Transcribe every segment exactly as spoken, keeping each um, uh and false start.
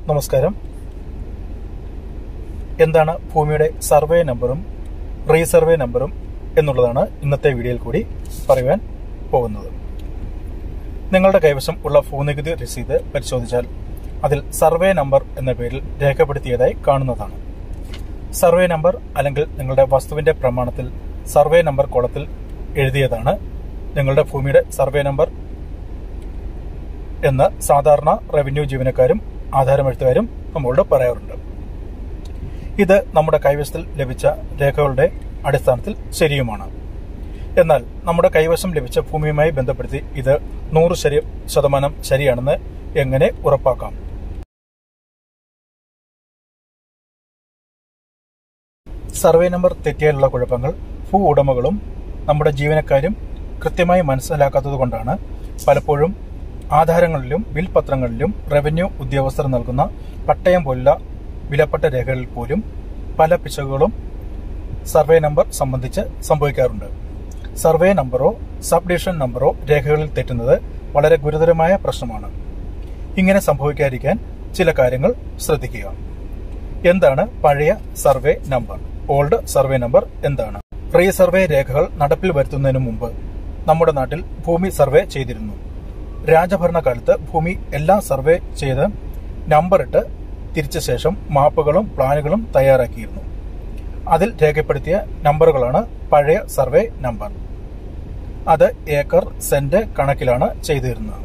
നമസ്കാരം. എന്താണ് ഭൂമിയുടെ സർവേ നമ്പറും റീസർവേ നമ്പറും എന്നുള്ളതാണ് ഇന്നത്തെ വീഡിയോയിൽ കൂടി പറയുവാൻ പോകുന്നത്. നിങ്ങളുടെ കൈവശം ഉള്ള ഭൂനികുതി രസീത് പരിശോധിച്ചാൽ അതിൽ സർവേ നമ്പർ എന്ന പേരിൽ രേഖപ്പെടുത്തിയതായി കാണുന്നതാണ്. സർവേ നമ്പർ അല്ലെങ്കിൽ നിങ്ങളുടെ വസ്തുവിന്റെ പ്രമാണത്തിൽ സർവേ നമ്പർ കോളത്തിൽ എഴുതിയതാണ് നിങ്ങളുടെ ഭൂമിയുടെ സർവേ നമ്പർ എന്ന് സാധാരണ റവന്യൂ ജീവനക്കാരും ആധാരമെഴുത്തുകാരും നമ്മളോട് പറയാറുണ്ട്. ഇത് നമ്മുടെ കൈവശത്തിൽ ലഭിച്ച രേഖകളുടെ അടിസ്ഥാനത്തിൽ ശരിയുമാണ്. എന്നാൽ നമ്മുടെ കൈവശം ലഭിച്ച ഭൂമിയുമായി ബന്ധപ്പെടുത്തി ഇത് നൂറ് ശരി ശതമാനം ശരിയാണെന്ന് എങ്ങനെ ഉറപ്പാക്കാം? സർവേ നമ്പർ തെറ്റിയാലുള്ള കുഴപ്പങ്ങൾ ഭൂ ഉടമകളും നമ്മുടെ ജീവനക്കാരും കൃത്യമായി മനസ്സിലാക്കാത്തതുകൊണ്ടാണ് പലപ്പോഴും ആധാരങ്ങളിലും ബിൽപത്രങ്ങളിലും റവന്യൂ ഉദ്യോഗസ്ഥർ നൽകുന്ന പട്ടയം പോലുള്ള വിലപ്പെട്ട രേഖകളിൽ പോലും പല പിശകുകളും സർവേ നമ്പർ സംബന്ധിച്ച് സംഭവിക്കാറുണ്ട്. സർവേ നമ്പറോ സബ് ഡിവിഷൻ നമ്പറോ രേഖകളിൽ തെറ്റുന്നത് വളരെ ഗുരുതരമായ പ്രശ്നമാണ്. ഇങ്ങനെ സംഭവിക്കാതിരിക്കാൻ ചില കാര്യങ്ങൾ ശ്രദ്ധിക്കുക. എന്താണ് പഴയ survey number? Old survey number എന്താണ്? റീസർവേ രേഖകൾ നടപ്പിൽ വരുത്തുന്നതിന് മുമ്പ് നമ്മുടെ നാട്ടിൽ ഭൂമി സർവേ ചെയ്തിരുന്നു. രാജഭരണകാലത്ത് ഭൂമി എല്ലാം സർവേ ചെയ്ത് നമ്പറിട്ട് തിരിച്ച ശേഷം മാപ്പുകളും പ്ലാനുകളും തയ്യാറാക്കിയിരുന്നു. അതിൽ രേഖപ്പെടുത്തിയ നമ്പറുകളാണ് പഴയ സർവേ നമ്പർ. അത് ഏക്കർ സെന്റ് കണക്കിലാണ് ചെയ്തിരുന്നത്.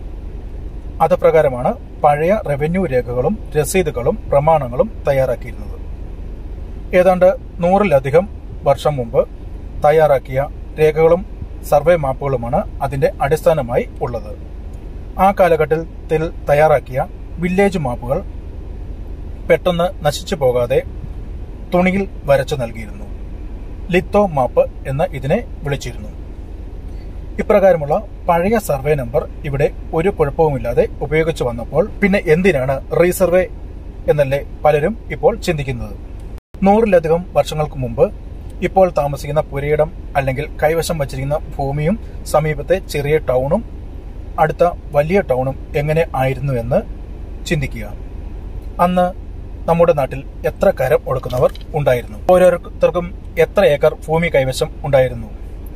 അത് പ്രകാരമാണ് പഴയ റവന്യൂ രേഖകളും രസീതുകളും പ്രമാണങ്ങളും തയ്യാറാക്കിയിരുന്നത്. ഏതാണ്ട് നൂറിലധികം വർഷം മുമ്പ് തയ്യാറാക്കിയ രേഖകളും സർവേ മാപ്പുകളുമാണ് അതിന്റെ അടിസ്ഥാനമായി ഉള്ളത്. ആ കാലഘട്ടത്തിൽ തയ്യാറാക്കിയ വില്ലേജ് മാപ്പുകൾ പെട്ടെന്ന് നശിച്ചു പോകാതെ തുണിയിൽ വരച്ചു നൽകിയിരുന്നു. ലിത്തോ മാപ്പ് എന്ന് ഇതിനെ വിളിച്ചിരുന്നു. ഇപ്രകാരമുള്ള പഴയ സർവേ നമ്പർ ഇവിടെ ഒരു കുഴപ്പവുമില്ലാതെ ഉപയോഗിച്ചു വന്നപ്പോൾ പിന്നെ എന്തിനാണ് റീസർവേ എന്നല്ലേ പലരും ഇപ്പോൾ ചിന്തിക്കുന്നത്. നൂറിലധികം വർഷങ്ങൾക്ക് മുമ്പ് ഇപ്പോൾ താമസിക്കുന്ന പുരയിടം അല്ലെങ്കിൽ കൈവശം വച്ചിരിക്കുന്ന ഭൂമിയും സമീപത്തെ ചെറിയ ടൗണും അടുത്ത വലിയ ടൗണും എങ്ങനെ ആയിരുന്നു എന്ന് ചിന്തിക്കുക. അന്ന് നമ്മുടെ നാട്ടിൽ എത്ര കരം ഒടുക്കുന്നവർ ഉണ്ടായിരുന്നു? ഓരോരുത്തർക്കും എത്ര ഏക്കർ ഭൂമി കൈവശം ഉണ്ടായിരുന്നു?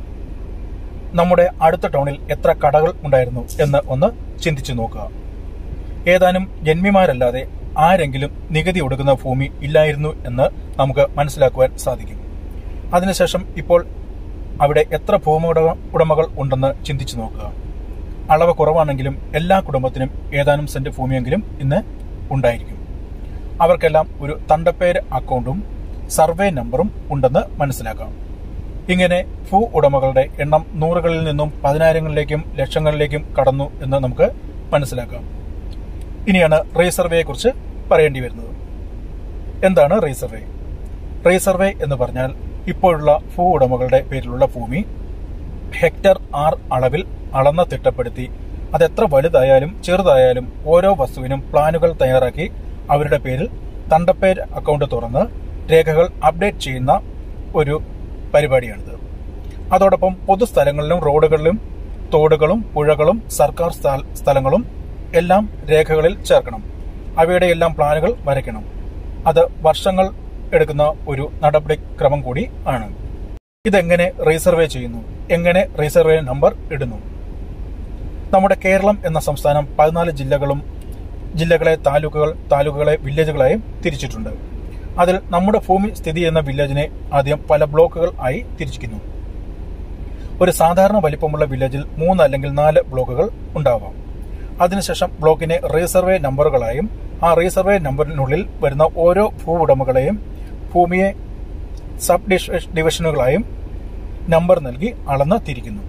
നമ്മുടെ അടുത്ത ടൗണിൽ എത്ര കടകൾ ഉണ്ടായിരുന്നു എന്ന് ഒന്ന് ചിന്തിച്ചു നോക്കുക. ഏതാനും ജന്മിമാരല്ലാതെ ആരെങ്കിലും നികുതി ഒടുക്കുന്ന ഭൂമി ഇല്ലായിരുന്നു എന്ന് നമുക്ക് മനസ്സിലാക്കുവാൻ സാധിക്കും. അതിനുശേഷം ഇപ്പോൾ അവിടെ എത്ര ഭൂമി ഉടമകൾ ഉണ്ടെന്ന് ചിന്തിച്ചു നോക്കുക. അളവ് കുറവാണെങ്കിലും എല്ലാ കുടുംബത്തിനും ഏതാനും സെന്റ് ഭൂമിയെങ്കിലും ഇന്ന് ഉണ്ടായിരിക്കും. അവർക്കെല്ലാം ഒരു തണ്ടപ്പേര് അക്കൗണ്ടും സർവേ നമ്പറും ഉണ്ടെന്ന് മനസ്സിലാക്കാം. ഇങ്ങനെ ഭൂ ഉടമകളുടെ എണ്ണം നൂറുകളിൽ നിന്നും പതിനായിരങ്ങളിലേക്കും ലക്ഷങ്ങളിലേക്കും കടന്നു എന്ന് നമുക്ക് മനസ്സിലാക്കാം. ഇനിയാണ് റീസർവേയെ കുറിച്ച് പറയേണ്ടി വരുന്നത്. എന്താണ് റീസർവേ? റീസർവേ എന്ന് പറഞ്ഞാൽ ഇപ്പോഴുള്ള ഭൂ ഉടമകളുടെ പേരിലുള്ള ഭൂമി ഹെക്ടർ ആർ അളവിൽ അളന്ന് തിട്ടപ്പെടുത്തി അതെത്ര വലുതായാലും ചെറുതായാലും ഓരോ വസ്തുവിനും പ്ലാനുകൾ തയ്യാറാക്കി അവരുടെ പേരിൽ തണ്ടപ്പേര് അക്കൗണ്ട് തുറന്ന് രേഖകൾ അപ്ഡേറ്റ് ചെയ്യുന്ന ഒരു പരിപാടിയാണിത്. അതോടൊപ്പം പൊതുസ്ഥലങ്ങളിലും റോഡുകളിലും തോടുകളും പുഴകളും സർക്കാർ സ്ഥലങ്ങളും എല്ലാം രേഖകളിൽ ചേർക്കണം. അവയുടെ എല്ലാം പ്ലാനുകൾ വരയ്ക്കണം. അത് വർഷങ്ങൾ എടുക്കുന്ന ഒരു നടപടിക്രമം കൂടി ആണ്. ഇതെങ്ങനെ റീസർവേ ചെയ്യുന്നു? എങ്ങനെ റീസർവേ നമ്പർ ഇടുന്നു? നമ്മുടെ കേരളം എന്ന സംസ്ഥാനം പതിനാല് ജില്ലകളും ജില്ലകളെ താലൂക്കുകൾ താലൂക്കുകളെ വില്ലേജുകളായും തിരിച്ചിട്ടുണ്ട്. അതിൽ നമ്മുടെ ഭൂമി സ്ഥിതി ചെയ്യുന്ന വില്ലേജിനെ ആദ്യം പല ബ്ലോക്കുകൾ ആയി തിരിച്ചിരിക്കുന്നു. ഒരു സാധാരണ വലിപ്പമുള്ള വില്ലേജിൽ മൂന്ന് അല്ലെങ്കിൽ നാല് ബ്ലോക്കുകൾ ഉണ്ടാവാം. അതിനുശേഷം ബ്ലോക്കിനെ റീസർവേ നമ്പറുകളായും ആ റീസർവേ നമ്പറിനുള്ളിൽ വരുന്ന ഓരോ ഭൂ ഉടമകളെയും ഭൂമിയെ സബ് ഡിവിഷനുകളായും നമ്പർ നൽകി അളന്ന് തിരിക്കുന്നു.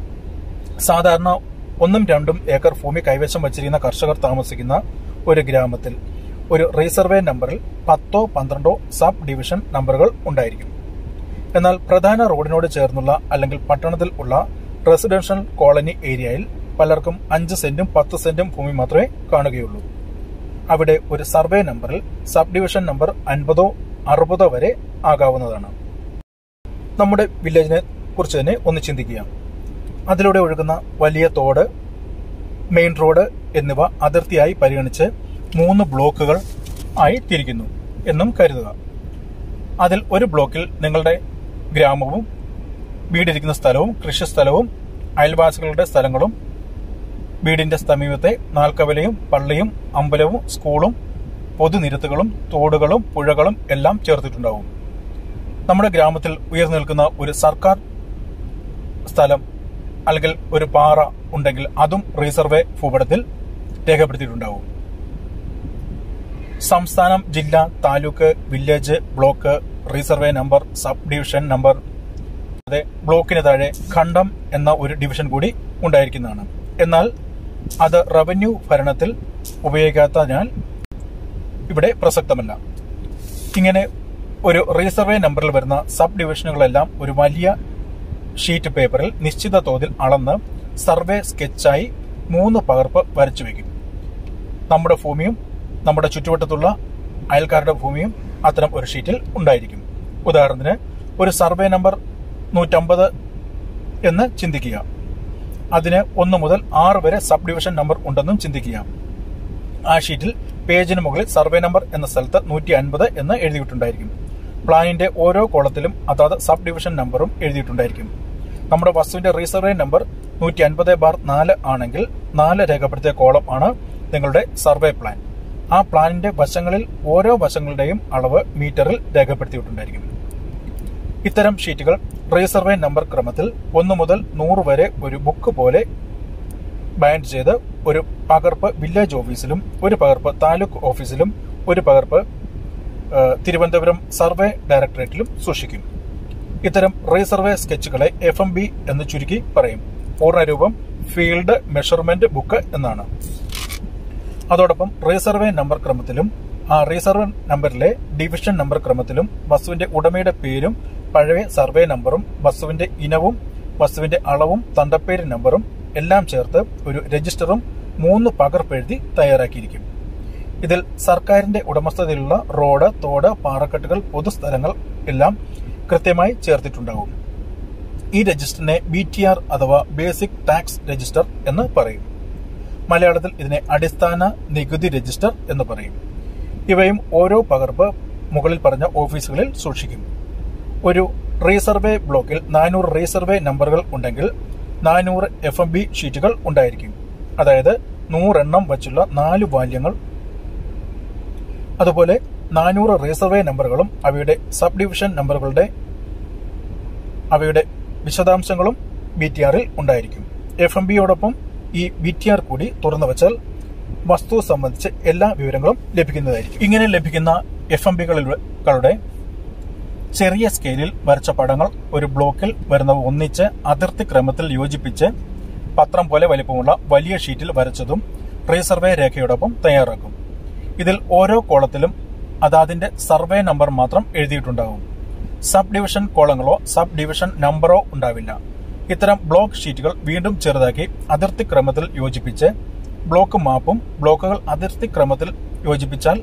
സാധാരണ ഒന്നും രണ്ടും ഏക്കർ ഭൂമി കൈവശം വച്ചിരിക്കുന്ന കർഷകർ താമസിക്കുന്ന ഒരു ഗ്രാമത്തിൽ ഒരു റീസർവേ നമ്പറിൽ പത്തോ പന്ത്രണ്ടോ സബ് ഡിവിഷൻ നമ്പറുകൾ ഉണ്ടായിരിക്കും. എന്നാൽ പ്രധാന റോഡിനോട് ചേർന്നുള്ള അല്ലെങ്കിൽ പട്ടണത്തിൽ ഉള്ള റെസിഡൻഷ്യൽ കോളനി ഏരിയയിൽ പലർക്കും അഞ്ച് സെന്റും പത്ത് സെന്റും ഭൂമി മാത്രമേ കാണുകയുള്ളൂ. അവിടെ ഒരു സർവേ നമ്പറിൽ സബ് ഡിവിഷൻ നമ്പർ അൻപതോ അറുപതോ വരെ ആകാവുന്നതാണ്. നമ്മുടെ വില്ലേജിനെ കുറിച്ച് തന്നെ ഒന്ന് ചിന്തിക്കുക. അതിലൂടെ ഒഴുകുന്ന വലിയ തോട്, മെയിൻ റോഡ് എന്നിവ അതിർത്തിയായി പരിഗണിച്ച് മൂന്ന് ബ്ലോക്കുകൾ ആയി തിരിക്കുന്നു എന്നും കരുതുക. അതിൽ ഒരു ബ്ലോക്കിൽ നിങ്ങളുടെ ഗ്രാമവും വീടിരിക്കുന്ന സ്ഥലവും കൃഷിസ്ഥലവും അയൽവാസികളുടെ സ്ഥലങ്ങളും വീടിന്റെ സമീപത്തെ നാൽക്കവലയും പള്ളിയും അമ്പലവും സ്കൂളും പൊതുനിരത്തുകളും തോടുകളും പുഴകളും എല്ലാം ചേർത്തിട്ടുണ്ടാവും. നമ്മുടെ ഗ്രാമത്തിൽ ഉയർന്നു നിൽക്കുന്ന ഒരു സർക്കാർ സ്ഥലം അല്ലെങ്കിൽ ഒരു പാറ ഉണ്ടെങ്കിൽ അതും റീസർവേ ഭൂപടത്തിൽ രേഖപ്പെടുത്തിയിട്ടുണ്ടാവും. സംസ്ഥാനം, ജില്ല, taluk, village, block, resurvey number, sub division number, അതെ ബ്ലോക്കിന് താഴെ ഖണ്ഡം എന്ന ഒരു ഡിവിഷൻ കൂടി ഉണ്ടായിരിക്കുന്നതാണ്. എന്നാൽ അത് റവന്യൂ ഭരണത്തിൽ ഉപയോഗിക്കാത്തതിനാൽ ഇവിടെ പ്രസക്തമല്ല. ഇങ്ങനെ ഒരു റീസർവേ നമ്പറിൽ വരുന്ന സബ് ഡിവിഷനുകളെല്ലാം ഒരു വലിയ ഷീറ്റ് പേപ്പറിൽ നിശ്ചിത തോതിൽ അളന്ന് സർവേ സ്കെച്ചായി മൂന്ന് പകർപ്പ് വരച്ചു വയ്ക്കും. നമ്മുടെ ഭൂമിയും നമ്മുടെ ചുറ്റുവട്ടത്തുള്ള അയൽക്കാരുടെ ഭൂമിയും അത്തരം ഒരു ഷീറ്റിൽ ഉണ്ടായിരിക്കും. ഉദാഹരണത്തിന് ഒരു സർവേ നമ്പർ നൂറ്റമ്പത് എന്ന് ചിന്തിക്കുക. അതിന് ഒന്ന് മുതൽ ആറ് വരെ സബ് ഡിവിഷൻ നമ്പർ ഉണ്ടെന്നും ചിന്തിക്കുക. ആ ഷീറ്റിൽ പേജിന് മുകളിൽ സർവേ നമ്പർ എന്ന സ്ഥലത്ത് നൂറ്റി അൻപത് എന്ന് എഴുതിയിട്ടുണ്ടായിരിക്കും. പ്ലാനിന്റെ ഓരോ കോളത്തിലും അതാത് സബ് ഡിവിഷൻ നമ്പറും എഴുതിയിട്ടുണ്ടായിരിക്കും. നമ്മുടെ വസ്തുവിന്റെ റീസർവേ നമ്പർ നൂറ്റി അൻപത് ബാർ നാല് ആണെങ്കിൽ നാല് രേഖപ്പെടുത്തിയ കോളം ആണ് നിങ്ങളുടെ സർവേ പ്ലാൻ. ആ പ്ലാനിന്റെ വശങ്ങളിൽ ഓരോ വശങ്ങളുടെയും അളവ് മീറ്ററിൽ രേഖപ്പെടുത്തിയിട്ടുണ്ടായിരിക്കും. ഇത്തരം ഷീറ്റുകൾ റീസർവേ നമ്പർ ക്രമത്തിൽ ഒന്ന് മുതൽ നൂറ് വരെ ഒരു ബുക്ക് പോലെ ബൈൻഡ് ചെയ്ത് ഒരു പകർപ്പ് വില്ലേജ് ഓഫീസിലും ഒരു പകർപ്പ് താലൂക്ക് ഓഫീസിലും ഒരു പകർപ്പ് തിരുവനന്തപുരം സർവേ ഡയറക്ടറേറ്റിലും സൂക്ഷിക്കും. ഇത്തരം റീസർവേ സ്കെച്ചുകളെ എഫ് എം ബി എന്ന് ചുരുക്കി പറയും. പൂർണ്ണരൂപം ഫീൽഡ് മെഷർമെന്റ് ബുക്ക് എന്നാണ്. അതോടൊപ്പം റീസർവേ നമ്പർ ക്രമത്തിലും ആ റീസർവേ നമ്പറിലെ ഡിവിഷൻ നമ്പർ ക്രമത്തിലും വസ്തുവിന്റെ ഉടമയുടെ പേരും പഴയ സർവേ നമ്പറും വസ്തുവിന്റെ ഇനവും വസ്തുവിന്റെ അളവും തണ്ടപ്പേര് നമ്പറും എല്ലാം ചേർത്ത് ഒരു രജിസ്റ്ററും മൂന്ന് പകർപ്പെഴുതി തയ്യാറാക്കിയിരിക്കും. ഇതിൽ സർക്കാരിന്റെ ഉടമസ്ഥതയിലുള്ള റോഡ്, തോട്, പാറക്കെട്ടുകൾ, പൊതുസ്ഥലങ്ങൾ എല്ലാം കൃത്യമായി ചേർത്തിട്ടുണ്ടാകും. ഈ രജിസ്റ്ററിനെ ബി ടി ആർ അഥവാ ബേസിക് ടാക്സ് രജിസ്റ്റർ എന്ന് പറയും. മലയാളത്തിൽ ഇതിനെ അടിസ്ഥാന നികുതി രജിസ്റ്റർ എന്ന് പറയും. ഇവയും ഓരോ പകർപ്പ് മുകളിൽ പറഞ്ഞ ഓഫീസുകളിൽ സൂക്ഷിക്കും. ഒരു റീസർവേ ബ്ലോക്കിൽ നാനൂറ് റീസർവേ നമ്പറുകൾ ഉണ്ടെങ്കിൽ നാനൂറ് എഫ് എം ബി ഷീറ്റുകൾ ഉണ്ടായിരിക്കും. അതായത് നൂറെണ്ണം വച്ചുള്ള നാല് വാല്യങ്ങൾ. അതുപോലെ നാനൂറ് റീസർവേ നമ്പറുകളും അവയുടെ സബ് ഡിവിഷൻ നമ്പറുകളുടെ അവയുടെ വിശദാംശങ്ങളും ബി ടി ആറിൽ ഉണ്ടായിരിക്കും. എഫ് എം ബിയോടൊപ്പം ഈ ബി ടി ആർ കൂടി തുറന്നു വച്ചാൽ വസ്തു സംബന്ധിച്ച് എല്ലാ വിവരങ്ങളും ലഭിക്കുന്നതായിരിക്കും. ഇങ്ങനെ ലഭിക്കുന്ന എഫ് എം ബികളുടെ ചെറിയ സ്കെയിലിൽ വരച്ച പടങ്ങൾ ഒരു ബ്ലോക്കിൽ വരുന്നവ ഒന്നിച്ച് അതിർത്തി ക്രമത്തിൽ യോജിപ്പിച്ച് പത്രം പോലെ വലിപ്പമുള്ള വലിയ ഷീറ്റിൽ വരച്ചതും റീസർവേ രേഖയോടൊപ്പം തയ്യാറാക്കും. ഇതിൽ ഓരോ കോളത്തിലും അതാതിന്റെ സർവേ നമ്പർ മാത്രം എഴുതിയിട്ടുണ്ടാകും. സബ് ഡിവിഷൻ കോളങ്ങളോ സബ് ഡിവിഷൻ നമ്പറോ ഉണ്ടാവില്ല. ഇത്തരം ബ്ലോക്ക് ഷീറ്റുകൾ വീണ്ടും ചെറുതാക്കി അതിർത്തി ക്രമത്തിൽ യോജിപ്പിച്ച് ബ്ലോക്ക് മാപ്പും ബ്ലോക്കുകൾ അതിർത്തി ക്രമത്തിൽ യോജിപ്പിച്ചാൽ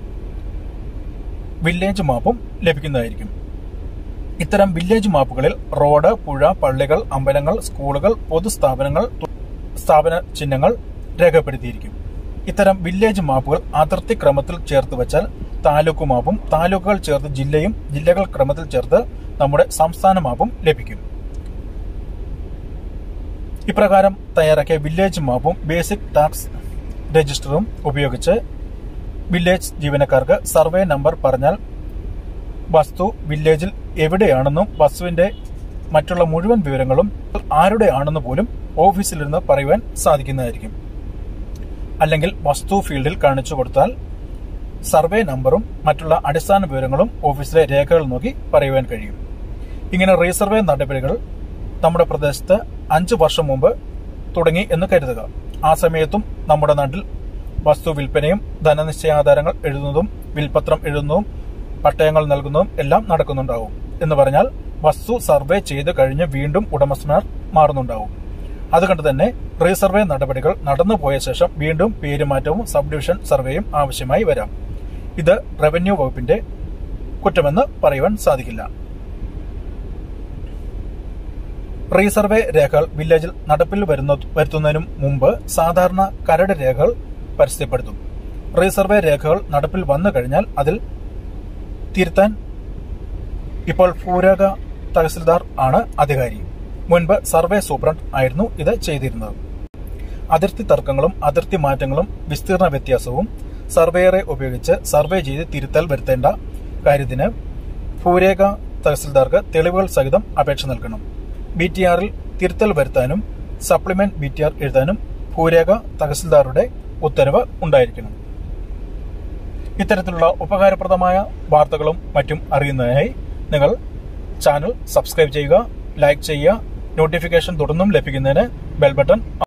വില്ലേജ് മാപ്പും ലഭിക്കുന്നതായിരിക്കും. ഇത്തരം വില്ലേജ് മാപ്പുകളിൽ റോഡ്, പുഴ, പള്ളികൾ, അമ്പലങ്ങൾ, സ്കൂളുകൾ, പൊതുസ്ഥാപനങ്ങൾ, സ്ഥാപന ചിഹ്നങ്ങൾ രേഖപ്പെടുത്തിയിരിക്കും. ഇത്തരം വില്ലേജ് മാപ്പുകൾ അതിർത്തി ക്രമത്തിൽ ചേർത്ത് വെച്ചാൽ താലൂക്ക് മാപ്പും താലൂക്കുകൾ ചേർത്ത് ജില്ലയും ജില്ലകൾ ക്രമത്തിൽ ചേർത്ത് നമ്മുടെ സംസ്ഥാന മാപ്പും ലഭിക്കും. ഇപ്രകാരം തയ്യാറാക്കിയ വില്ലേജ് മാപ്പും ബേസിക് ടാക്സ് രജിസ്റ്ററും ഉപയോഗിച്ച് വില്ലേജ് ജീവനക്കാർക്ക് സർവേ നമ്പർ പറഞ്ഞാൽ വസ്തു വില്ലേജിൽ എവിടെയാണെന്നും വസ്തുവിന്റെ മറ്റുള്ള മുഴുവൻ വിവരങ്ങളും ആരുടെ ആണെന്ന് പോലും ഓഫീസിലിരുന്ന് പറയുവാൻ സാധിക്കുന്നതായിരിക്കും. അല്ലെങ്കിൽ വസ്തു ഫീൽഡിൽ കാണിച്ചു കൊടുത്താൽ സർവേ നമ്പറും മറ്റുള്ള അടിസ്ഥാന വിവരങ്ങളും ഓഫീസിലെ രേഖകൾ നോക്കി പറയുവാൻ കഴിയും. ഇങ്ങനെ റീസർവേ നടപടികൾ നമ്മുടെ പ്രദേശത്ത് അഞ്ചു വർഷം മുമ്പ് തുടങ്ങി എന്ന് കരുതുക. ആ സമയത്തും നമ്മുടെ നാട്ടിൽ വസ്തു വിൽപ്പനയും ധനനിശ്ചയാധാരങ്ങൾ എഴുതുന്നതും വിൽപത്രം എഴുതുന്നതും പട്ടയങ്ങൾ നൽകുന്നതും എല്ലാം നടക്കുന്നുണ്ടാവും. എന്ന് പറഞ്ഞാൽ വസ്തു സർവേ ചെയ്ത് കഴിഞ്ഞ് വീണ്ടും ഉടമസ്ഥന്മാർ മാറുന്നുണ്ടാവും. അതുകൊണ്ട് തന്നെ റീസർവേ നടപടികൾ നടന്നുപോയ ശേഷം വീണ്ടും പേരുമാറ്റവും സബ് ഡിവിഷൻ സർവേയും ആവശ്യമായി വരാം. ഇത് റവന്യൂ വകുപ്പിന്റെ കുറ്റമെന്ന് പറയുവാൻ സാധിക്കില്ല. റീസർവേ രേഖകൾ വില്ലേജിൽ നടപ്പിൽ വരുന്ന വരുത്തുന്നതിനും മുമ്പ് സാധാരണ കരട് രേഖകൾ പരസ്യപ്പെടുത്തും. റീസർവേ രേഖകൾ നടപ്പിൽ വന്നു കഴിഞ്ഞാൽ അതിൽ തിരുത്താൻ ഇപ്പോൾ ഭൂരേഖ തഹസിൽദാർ ആണ് അധികാരി. മുൻപ് സർവേ സൂപ്രണ്ട് ആയിരുന്നു ഇത് ചെയ്തിരുന്നത്. അതിർത്തി തർക്കങ്ങളും അതിർത്തി മാറ്റങ്ങളും വിസ്തീർണ വ്യത്യാസവും സർവേയറെ ഉപയോഗിച്ച് സർവേ ചെയ്ത് തിരുത്തൽ വരുത്തേണ്ട കാര്യത്തിന് ഭൂരേഖ തഹസിൽദാർക്ക് തെളിവുകൾ സഹിതം അപേക്ഷ നൽകണം. ബി ടി ആറിൽ തിരുത്തൽ വരുത്താനും സപ്ലിമെന്റ് ബി ടി ആർ എഴുതാനും ഭൂരേഖ തഹസിൽദാറുടെ ഉത്തരവ് ഉണ്ടായിരിക്കണം. ഇത്തരത്തിലുള്ള ഉപകാരപ്രദമായ വാർത്തകളും മറ്റും അറിയുന്നതിനായി നിങ്ങൾ ചാനൽ സബ്സ്ക്രൈബ് ചെയ്യുക, ലൈക്ക് ചെയ്യുക, നോട്ടിഫിക്കേഷൻ തുടർന്നും ലഭിക്കുന്നതിന് ബെൽ ബട്ടൺ